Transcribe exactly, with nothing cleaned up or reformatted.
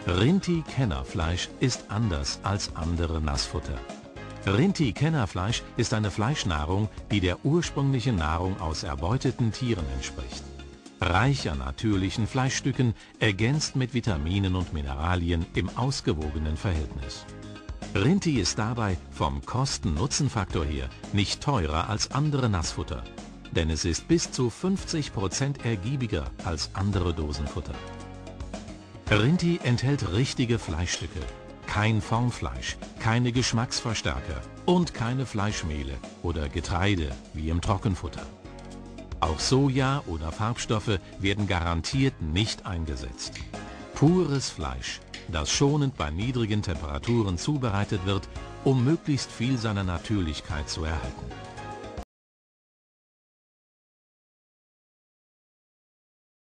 Rinti-Kennerfleisch ist anders als andere Nassfutter. Rinti-Kennerfleisch ist eine Fleischnahrung, die der ursprünglichen Nahrung aus erbeuteten Tieren entspricht. Reich an natürlichen Fleischstücken, ergänzt mit Vitaminen und Mineralien im ausgewogenen Verhältnis. Rinti ist dabei vom Kosten-Nutzen-Faktor her nicht teurer als andere Nassfutter, denn es ist bis zu fünfzig Prozent ergiebiger als andere Dosenfutter. Rinti enthält richtige Fleischstücke, kein Formfleisch, keine Geschmacksverstärker und keine Fleischmehle oder Getreide wie im Trockenfutter. Auch Soja oder Farbstoffe werden garantiert nicht eingesetzt. Pures Fleisch, das schonend bei niedrigen Temperaturen zubereitet wird, um möglichst viel seiner Natürlichkeit zu erhalten.